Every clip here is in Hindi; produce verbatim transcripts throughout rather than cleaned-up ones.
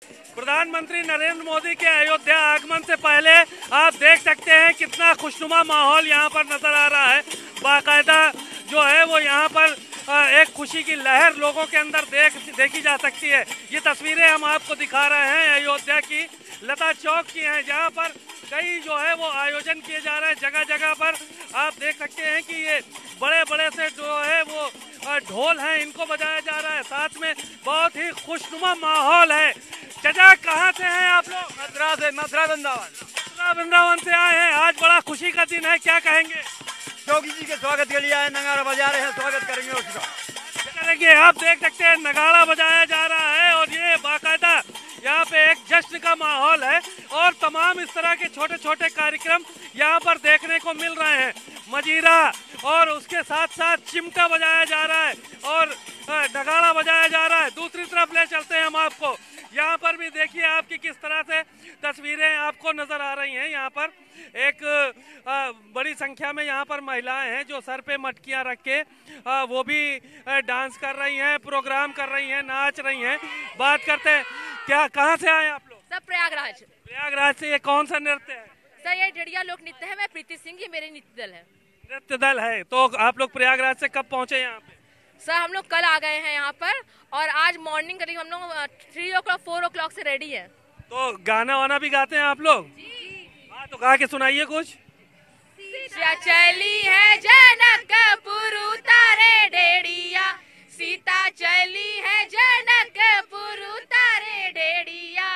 प्रधानमंत्री नरेंद्र मोदी के अयोध्या आगमन से पहले आप देख सकते हैं कितना खुशनुमा माहौल यहाँ पर नजर आ रहा है। बाकायदा जो है वो यहाँ पर एक खुशी की लहर लोगों के अंदर देख देखी जा सकती है। ये तस्वीरें हम आपको दिखा रहे हैं अयोध्या की लता चौक की हैं, जहाँ पर कई जो है वो आयोजन किए जा रहे हैं। जगह जगह पर आप देख सकते हैं कि ये बड़े बड़े से जो है वो ढोल हैं, इनको बजाया जा रहा है। साथ में बहुत ही खुशनुमा माहौल है। चाचा कहाँ से हैं आप लोग? मथुरा से, मथुरा वृंदावन। मथुरा वृंदावन से आए हैं। आज बड़ा खुशी का दिन है, क्या कहेंगे? योगी जी के स्वागत के लिए आए, नगाड़ा बजा रहे हैं, स्वागत करेंगे उसका। करेंगे। आप देख सकते हैं नगाड़ा बजाया जा रहा है और ये बाकायदा यहाँ पे एक जश्न का माहौल है और तमाम इस तरह के छोटे छोटे कार्यक्रम यहाँ पर देखने को मिल रहे हैं। मजीरा और उसके साथ साथ चिमटा बजाया जा रहा है और नगाड़ा बजाया जा रहा है। दूसरी तरफ ले चलते हैं हम आपको। यहाँ पर भी देखिए आपकी किस तरह से तस्वीरें आपको नजर आ रही हैं। यहाँ पर एक बड़ी संख्या में यहाँ पर महिलाएं हैं जो सर पे मटकियां रख के वो भी डांस कर रही हैं, प्रोग्राम कर रही हैं, नाच रही हैं। बात करते हैं, क्या कहाँ से आए आप लोग? सब प्रयागराज। प्रयागराज से। ये कौन सा नृत्य है? सर ये डेढ़िया लोक नृत्य है। मैं प्रीति सिंह, ये मेरे नृत्य दल है। नृत्य दल है। तो आप लोग प्रयागराज से कब पहुँचे यहाँ पे? सर हम लोग कल आ गए हैं यहाँ पर और आज मॉर्निंग करीब हम लोग three o'clock four o'clock से रेडी है। तो गाना वाना भी गाते हैं आप लोग? हाँ, तो गा के सुनाइए कुछ। सीता चली है जनकपुर उतारे डेढ़िया, सीता चली है जनकपुर उतारे डेढ़िया,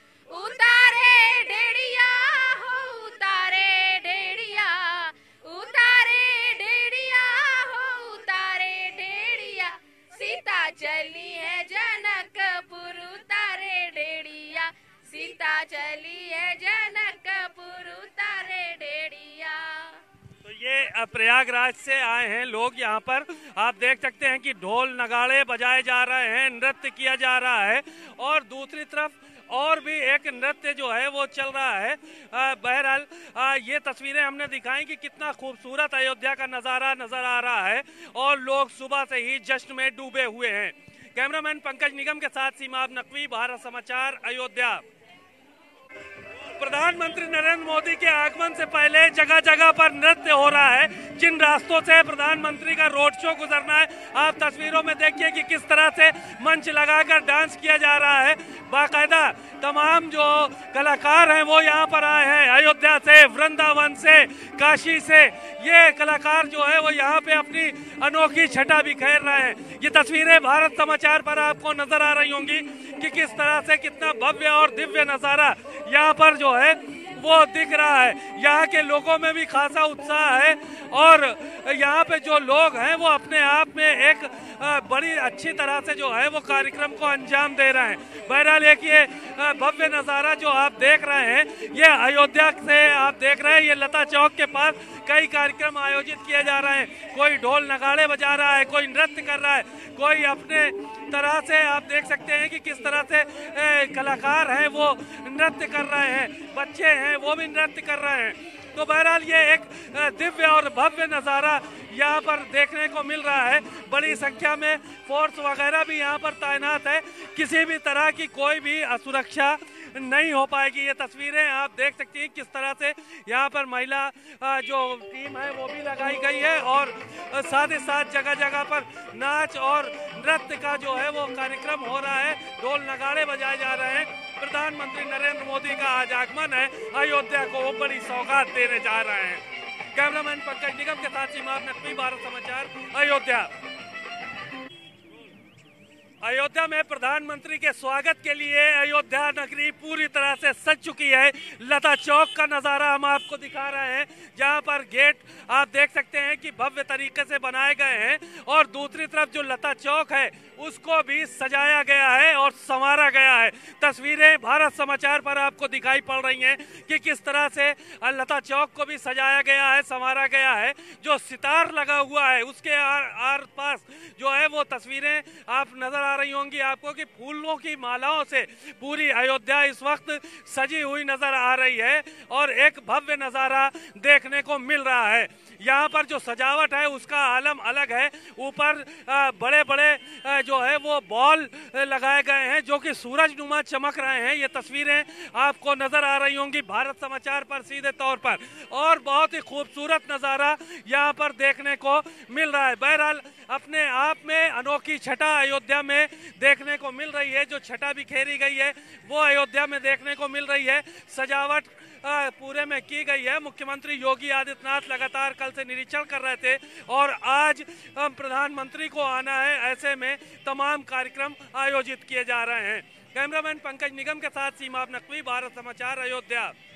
उतारे डेढ़िया हो उतारे डेढ़िया, उतारे डेढ़िया हो उतारे डेढ़िया, सीता चली है जनकपुर उतारे डेढ़िया, सीता चली है जनकपुर उतारे डेढ़िया। तो ये प्रयागराज से आए हैं लोग। यहाँ पर आप देख सकते हैं कि ढोल नगाड़े बजाए जा रहे हैं, नृत्य किया जा रहा है और दूसरी तरफ और भी एक नृत्य जो है वो चल रहा है। बहरहाल ये तस्वीरें हमने दिखाई कि कितना खूबसूरत अयोध्या का नज़ारा नजर आ रहा है और लोग सुबह से ही जश्न में डूबे हुए हैं। कैमरामैन पंकज निगम के साथ सीमा नकवी, भारत समाचार, अयोध्या। प्रधानमंत्री नरेंद्र मोदी के आगमन से पहले जगह जगह पर नृत्य हो रहा है। जिन रास्तों से प्रधानमंत्री का रोड शो गुजरना है, आप तस्वीरों में देखिए कि किस तरह से मंच लगाकर डांस किया जा रहा है। बाकायदा तमाम जो कलाकार हैं वो यहाँ पर आए हैं, अयोध्या से, वृंदावन से, काशी से। ये कलाकार जो है वो यहाँ पे अपनी अनोखी छटा बिखेर रहे हैं। ये तस्वीरें भारत समाचार पर आपको नजर आ रही होंगी कि किस तरह से कितना भव्य और दिव्य नजारा यहाँ पर जो है वो दिख रहा है। यहाँ के लोगों में भी खासा उत्साह है और यहाँ पे जो लोग हैं वो अपने आप में एक बड़ी अच्छी तरह से जो है वो कार्यक्रम को अंजाम दे रहे हैं। बहरहाल एक ये भव्य नज़ारा जो आप देख रहे हैं, ये अयोध्या से आप देख रहे हैं, ये लता चौक के पास कई कार्यक्रम आयोजित किए जा रहे हैं। कोई ढोल नगाड़े बजा रहा है, कोई नृत्य कर रहा है, कोई अपने तरह से आप देख सकते हैं कि किस तरह से ए, कलाकार हैं वो नृत्य कर रहे हैं, बच्चे हैं वो भी नृत्य कर रहे हैं। तो बहरहाल ये एक दिव्य और भव्य नज़ारा यहाँ पर देखने को मिल रहा है। बड़ी संख्या में फोर्स वगैरह भी यहाँ पर तैनात है, किसी भी तरह की कोई भी असुरक्षा नहीं हो पाएगी। ये तस्वीरें आप देख सकती हैं किस तरह से यहाँ पर महिला जो टीम है वो भी लगाई गई है और साथ ही साथ जगह जगह पर नाच और नृत्य का जो है वो कार्यक्रम हो रहा है, ढोल नगाड़े बजाए जा रहे हैं। प्रधानमंत्री नरेंद्र मोदी का आज आगमन है, अयोध्या को वो बड़ी सौगात देने जा रहे हैं। कैमरामैन पंकज निगम के साथ सीमा नकवी, भारत समाचार, अयोध्या। अयोध्या में प्रधानमंत्री के स्वागत के लिए अयोध्या नगरी पूरी तरह से सज चुकी है। लता चौक का नज़ारा हम आपको दिखा रहे हैं, जहां पर गेट आप देख सकते हैं कि भव्य तरीके से बनाए गए हैं और दूसरी तरफ जो लता चौक है उसको भी सजाया गया है और संवारा गया है। तस्वीरें भारत समाचार पर आपको दिखाई पड़ रही हैं कि किस तरह से लता चौक को भी सजाया गया है, संवारा गया है। जो सितार लगा हुआ है उसके आर, आर पास जो है वो तस्वीरें आप नजर आ रही होंगी आपको कि फूलों की मालाओं से पूरी अयोध्या इस वक्त सजी हुई नजर आ रही है और एक भव्य नजारा देखने को मिल रहा है। यहाँ पर जो सजावट है उसका आलम अलग है। ऊपर बड़े बड़े जो जो है वो बॉल लगाए गए हैं जो कि सूरजनुमा चमक रहे हैं। ये तस्वीरें आपको नजर आ रही होंगी भारत समाचार पर सीधे तौर पर, और बहुत ही खूबसूरत नज़ारा यहाँ पर देखने को मिल रहा है। बहरहाल अपने आप में अनोखी छटा अयोध्या में देखने को मिल रही है। जो छटा बिखेरी गई है वो अयोध्या में देखने को मिल रही है। सजावट पूरे में की गई है। मुख्यमंत्री योगी आदित्यनाथ लगातार कल से निरीक्षण कर रहे थे और आज प्रधानमंत्री को आना है, ऐसे में तमाम कार्यक्रम आयोजित किए जा रहे हैं। कैमरामैन पंकज निगम के साथ सीमा नकवी, भारत समाचार, अयोध्या।